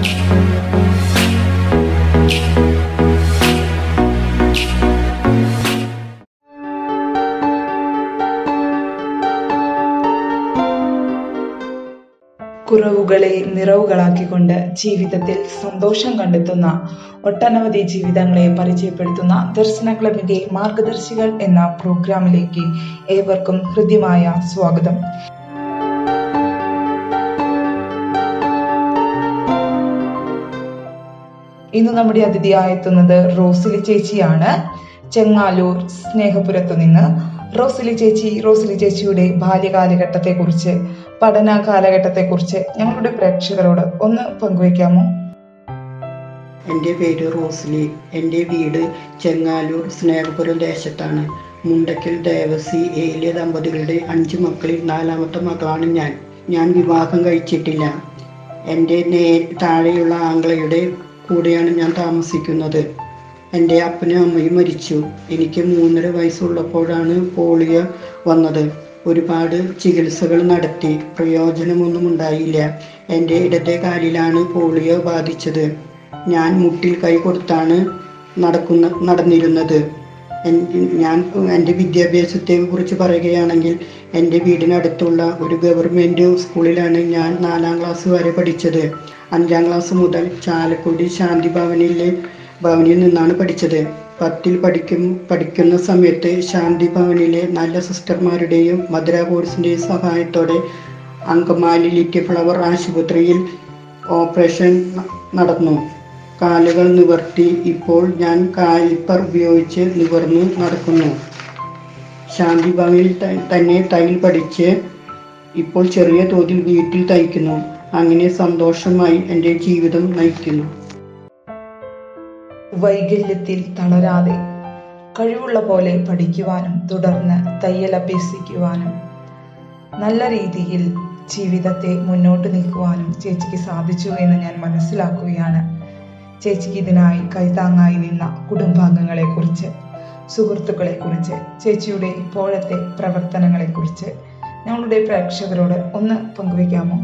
കുറവുകളെ നിറവുകളാക്കിക്കൊണ്ട് ജീവിതത്തിൽ സന്തോഷം കണ്ടെത്തുന്ന ഒട്ടനവധി ജീവിതങ്ങളെ പരിചയപ്പെടുത്തുന്ന ദർശന ക്ലബിന്റെ മാർഗദർശികൾ എന്ന പ്രോഗ്രാമിലേക്ക് ഏവർക്കും ഹൃദ്യമായ സ്വാഗതം. ഇന്ന് നമ്മുടെ അതിഥിയായെത്തുന്നത് റോസിലി ചേച്ചിയാണ്. ചെങ്ങാലൂർ സ്നേഹപുരത്തു നിന്ന് റോസിലി ചേച്ചിയുടെ ബാല്യകാലഘട്ടത്തെക്കുറിച്ച്, പഠന കാലഘട്ടത്തെക്കുറിച്ച് ഞങ്ങളുടെ പ്രേക്ഷകരോട് ഒന്ന് പങ്കുവയ്ക്കാമോ? എൻ്റെ പേര് റോസിലി. എൻ്റെ വീട് ചെങ്ങാലൂർ സ്നേഹപുരം ദേശത്താണ്. മുണ്ടക്കൽ ദേവസി ഏലിയ ദമ്പതികളുടെ 5 മക്കളിൽ 4ാമത്തെ മകളാണ് ഞാൻ. ഞാൻ വിവാഹം കഴിച്ചിട്ടില്ല. എൻ്റെ താഴെയുള്ള ആംഗ്ലയുടെ കൂടെയാണ് ഞാൻ താമസിക്കുന്നത്. എൻ്റെ അപ്പനും അമ്മയും മരിച്ചു. എനിക്ക് 3.5 വയസ്സുള്ളപ്പോഴാണ് പോളിയോ വന്നത്. ഒരുപാട് ചികിത്സകൾ നടത്തി, പ്രയോജനമൊന്നും ഉണ്ടായില്ല. എൻ്റെ ഇടത്തെ കാലിലാണ് പോളിയോ ബാധിച്ചത്. ഞാൻ മുട്ടിൽ കൈ കൊടുത്താണ് നടന്നിരുന്നത്. എൻ്റെ വിദ്യാഭ്യാസത്തെ കുറിച്ച് പറയുകയാണെങ്കിൽ, എൻ്റെ വീടിനടുത്തുള്ള ഒരു ഗവൺമെൻറ് സ്കൂളിലാണ് ഞാൻ 4ാം ക്ലാസ് വരെ പഠിച്ചത്. 5ാം ക്ലാസ് മുതൽ ചാലക്കുടി ശാന്തി ഭവനിൽ നിന്നാണ് പഠിച്ചത്. 10ൽ പഠിക്കുന്ന സമയത്ത് ശാന്തി ഭവനിലെ നല്ല സിസ്റ്റർമാരുടെയും മധുര കോഴ്സിൻ്റെയും സഹായത്തോടെ അങ്കമാലി ലിറ്റിൽ ഫ്ലവർ ആശുപത്രിയിൽ ഓപ്പറേഷൻ നടന്നു. കാലുകൾ നിവർത്തി. ഇപ്പോൾ ഞാൻ കാലിപ്പർ ഉപയോഗിച്ച് നിവർന്ന് നടക്കുന്നു. ശാന്തി ഭവനിൽ തന്നെ തയ്യൽ പഠിച്ച് ഇപ്പോൾ ചെറിയ തോതിൽ വീട്ടിൽ തയ്ക്കുന്നു. അങ്ങനെ സന്തോഷമായി എൻ്റെ ജീവിതം നയിക്കുന്നു. വൈകല്യത്തിൽ തളരാതെ കഴിവുള്ള പോലെ പഠിക്കുവാനും തുടർന്ന് തയ്യൽ അഭ്യസിക്കുവാനും നല്ല രീതിയിൽ ജീവിതത്തെ മുന്നോട്ട് നീക്കുവാനും ചേച്ചിക്ക് സാധിച്ചു എന്ന് ഞാൻ മനസ്സിലാക്കുകയാണ്. ചേച്ചിക്ക് ഇതിനായി കൈത്താങ്ങായി നിന്ന കുടുംബാംഗങ്ങളെക്കുറിച്ച്, സുഹൃത്തുക്കളെക്കുറിച്ച്, ചേച്ചിയുടെ ഇപ്പോഴത്തെ പ്രവർത്തനങ്ങളെക്കുറിച്ച് ഞങ്ങളുടെ പ്രേക്ഷകരോട് ഒന്ന് പങ്കുവയ്ക്കാമോ?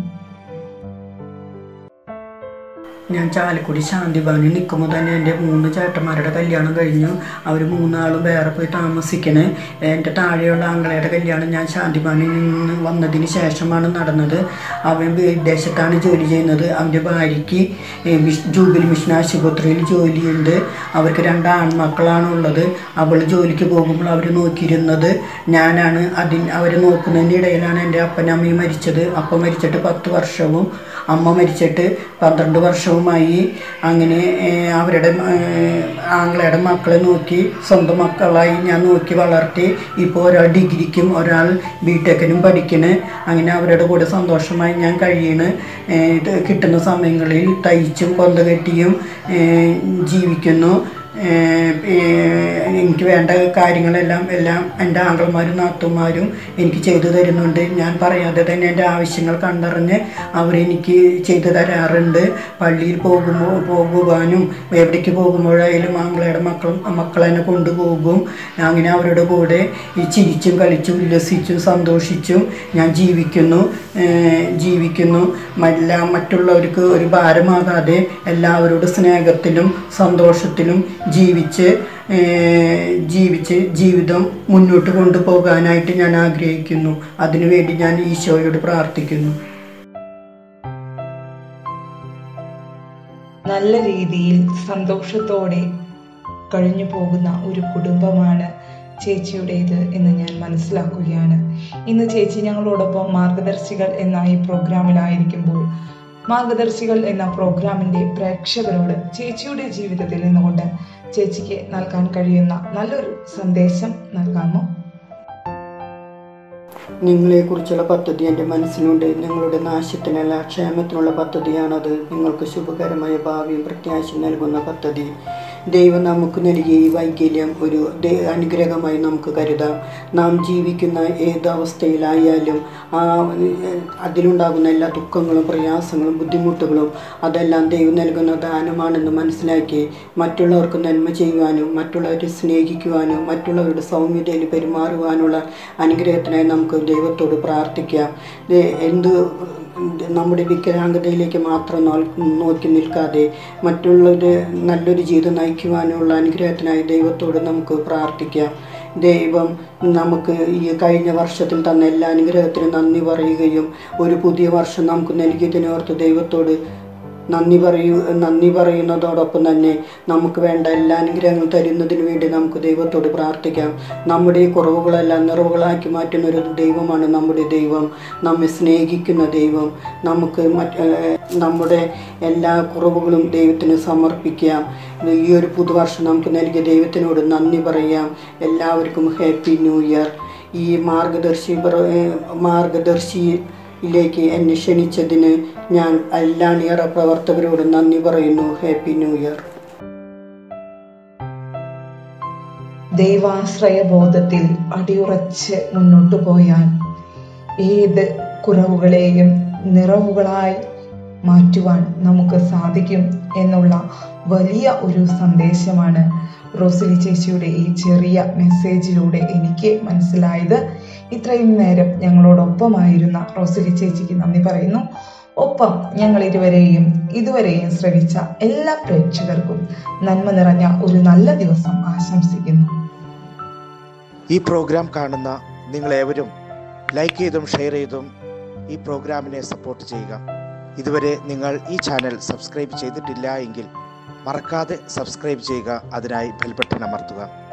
ഞാൻ ചാലക്കുടി ശാന്തി ഭവനിൽ നിൽക്കുമ്പോൾ തന്നെ എൻ്റെ 3 ചേട്ടന്മാരുടെ കല്യാണം കഴിഞ്ഞു. അവർ 3 ആളും വേറെ പോയി താമസിക്കണേ. എൻ്റെ താഴെയുള്ള ആംഗ്ലയുടെ കല്യാണം ഞാൻ ശാന്തി ഭവനിൽ നിന്ന് വന്നതിന് ശേഷമാണ് നടന്നത്. അവൻ വിദേശത്താണ് ജോലി ചെയ്യുന്നത്. അവൻ്റെ ഭാര്യയ്ക്ക് ജൂബിലി മിഷൻ ആശുപത്രിയിൽ ജോലിയുണ്ട്. അവർക്ക് 2 ആൺമക്കളാണ് ഉള്ളത്. അവൾ ജോലിക്ക് പോകുമ്പോൾ അവർ നോക്കിയിരുന്നത് ഞാനാണ്. അവർ നോക്കുന്നതിൻ്റെ ഇടയിലാണ് എൻ്റെ അപ്പനമ്മയും മരിച്ചത്. അപ്പം മരിച്ചിട്ട് 10 വർഷവും അമ്മ മരിച്ചിട്ട് 12 വർഷവുമായി. അങ്ങനെ അവരുടെ ആംഗ്ലയുടെ മക്കളെ നോക്കി സ്വന്തം മക്കളായി ഞാൻ നോക്കി വളർത്തി. ഇപ്പോൾ ഒരാൾ ഡിഗ്രിക്കും ഒരാൾ ബിടെക്കിനും പഠിക്കണ്. അങ്ങനെ അവരുടെ കൂടെ സന്തോഷമായി ഞാൻ കഴിയണ്. കിട്ടുന്ന സമയങ്ങളിൽ തയ്ച്ചും കൊന്ത കെട്ടിയും ജീവിക്കുന്നു. എനിക്ക് വേണ്ട കാര്യങ്ങളെല്ലാം എൻ്റെ ആംഗിൾമാരും നാത്തുമാരും എനിക്ക് ചെയ്തു തരുന്നുണ്ട്. ഞാൻ പറയാതെ തന്നെ എൻ്റെ ആവശ്യങ്ങൾ കണ്ടറിഞ്ഞ് അവരെനിക്ക് ചെയ്തു തരാറുണ്ട്. പള്ളിയിൽ പോകുവാനും എവിടേക്ക് പോകുമ്പോഴായാലും ആംഗ്ലയുടെ മക്കളെന്നെ കൊണ്ടുപോകും. അങ്ങനെ അവരുടെ കൂടെ ചിരിച്ചും കളിച്ചും ഉല്ലസിച്ചും സന്തോഷിച്ചും ഞാൻ ജീവിക്കുന്നു. മറ്റുള്ളവർക്ക് ഒരു ഭാരമാകാതെ എല്ലാവരോടും സ്നേഹത്തിലും സന്തോഷത്തിലും ജീവിച്ച് ജീവിതം മുന്നോട്ട് കൊണ്ടുപോകാനായിട്ട് ഞാൻ ആഗ്രഹിക്കുന്നു. അതിനുവേണ്ടി ഞാൻ ഈശോയോട് പ്രാർത്ഥിക്കുന്നു. നല്ല രീതിയിൽ സന്തോഷത്തോടെ കഴിഞ്ഞു പോകുന്ന ഒരു കുടുംബമാണ് ചേച്ചിയുടേത് എന്ന് ഞാൻ മനസ്സിലാക്കുകയാണ്. ഇന്ന് ചേച്ചി ഞങ്ങളോടൊപ്പം മാർഗദർശികൾ എന്ന ഈ പ്രോഗ്രാമിലായിരിക്കുമ്പോൾ, മാർഗദർശികൾ എന്ന പ്രോഗ്രാമിൻ്റെ പ്രേക്ഷകരോട് ചേച്ചിയുടെ ജീവിതത്തിൽ നിന്നുകൊണ്ട് ചേച്ചിക്ക് നൽകാൻ കഴിയുന്ന നല്ലൊരു സന്ദേശം നൽകാമോ? നിങ്ങളെക്കുറിച്ചുള്ള പദ്ധതി എൻ്റെ മനസ്സിലുണ്ട്. നിങ്ങളുടെ നാശത്തിനല്ല ക്ഷേമത്തിനുള്ള പദ്ധതിയാണത്. നിങ്ങൾക്ക് ശുഭകരമായ ഭാവിയും പ്രത്യാശയും നൽകുന്ന പദ്ധതി. ദൈവം നമുക്ക് നൽകിയ ഈ വൈകല്യം ഒരു അനുഗ്രഹമായി നമുക്ക് കരുതാം. നാം ജീവിക്കുന്ന ഏത് അവസ്ഥയിലായാലും അതിലുണ്ടാകുന്ന എല്ലാ ദുഃഖങ്ങളും പ്രയാസങ്ങളും ബുദ്ധിമുട്ടുകളും അതെല്ലാം ദൈവം നൽകുന്ന ദാനമാണെന്ന് മനസ്സിലാക്കി മറ്റുള്ളവർക്ക് നന്മ ചെയ്യുവാനും മറ്റുള്ളവരെ സ്നേഹിക്കുവാനും മറ്റുള്ളവരുടെ സൗമ്യതയിൽ പെരുമാറുവാനുള്ള അനുഗ്രഹത്തിനായി നമുക്ക് ദൈവത്തോട് പ്രാർത്ഥിക്കാം. നമ്മുടെ വികലാംഗതയിലേക്ക് മാത്രം നോക്കി നിൽക്കാതെ മറ്റുള്ളവരുടെ നല്ലൊരു ജീവിതം നയിക്കുവാനുള്ള അനുഗ്രഹത്തിനായി ദൈവത്തോട് നമുക്ക് പ്രാർത്ഥിക്കാം. ദൈവം നമുക്ക് ഈ കഴിഞ്ഞ വർഷത്തിൽ തന്ന എല്ലാ അനുഗ്രഹത്തിനും നന്ദി പറയുകയും ഒരു പുതിയ വർഷം നമുക്ക് നൽകിയതിനോർത്ത് ദൈവത്തോട് നന്ദി പറയുന്നതോടൊപ്പം തന്നെ നമുക്ക് വേണ്ട എല്ലാ അനുഗ്രഹങ്ങളും തരുന്നതിന് വേണ്ടി നമുക്ക് ദൈവത്തോട് പ്രാർത്ഥിക്കാം. നമ്മുടെ ഈ കുറവുകളെല്ലാം നിറവുകളാക്കി മാറ്റുന്ന ഒരു ദൈവമാണ് നമ്മുടെ ദൈവം, നമ്മെ സ്നേഹിക്കുന്ന ദൈവം. നമുക്ക് നമ്മുടെ എല്ലാ കുറവുകളും ദൈവത്തിന് സമർപ്പിക്കാം. ഈ ഒരു പുതുവർഷം നമുക്ക് നൽകിയ ദൈവത്തിനോട് നന്ദി പറയാം. എല്ലാവർക്കും ഹാപ്പി ന്യൂ ഇയർ. ഈ മാർഗദർശിയിലേക്ക് എന്നെ ക്ഷണിച്ചതിന് ഞാൻ എല്ലാ അണിയറ പ്രവർത്തകരോട് നന്ദി പറയുന്നു. Happy new year. ദൈവാശ്രയബോധത്തിൽ അടിയുറച്ച് മുന്നോട്ടു പോയാൽ ഏത് കുറവുകളെയും നിറവുകളായി മാറ്റുവാൻ നമുക്ക് സാധിക്കും എന്നുള്ള വലിയ ഒരു സന്ദേശമാണ് റോസിലി ചേച്ചിയുടെ ഈ ചെറിയ മെസ്സേജിലൂടെ എനിക്ക് മനസ്സിലായത്. ഇത്രയും നേരം ഞങ്ങളോടൊപ്പമായിരുന്ന റോസിലി ചേച്ചിക്ക് നന്ദി പറയുന്നു. ഒപ്പം ഞങ്ങൾ ഇതുവരെയും ശ്രവിച്ച എല്ലാ പ്രേക്ഷകർക്കും നന്മ നിറഞ്ഞ ഒരു നല്ല ദിവസം ആശംസിക്കുന്നു. ഈ പ്രോഗ്രാം കാണുന്ന നിങ്ങളേവരും ലൈക്ക് ചെയ്തും ഷെയർ ചെയ്തും ഈ പ്രോഗ്രാമിനെ സപ്പോർട്ട് ചെയ്യുക. ഇതുവരെ നിങ്ങൾ ഈ ചാനൽ സബ്സ്ക്രൈബ് ചെയ്തിട്ടില്ല എങ്കിൽ മറക്കാതെ സബ്സ്ക്രൈബ് ചെയ്യുക. അതിനായി ബെൽ ബട്ടൺ അമർത്തുക.